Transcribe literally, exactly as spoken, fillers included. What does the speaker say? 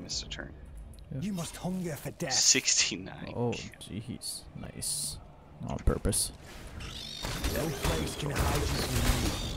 missed a turn. Yeah. You must hunger for death. sixty-nine. Oh, jeez. Nice. On purpose. No place can hide you from me.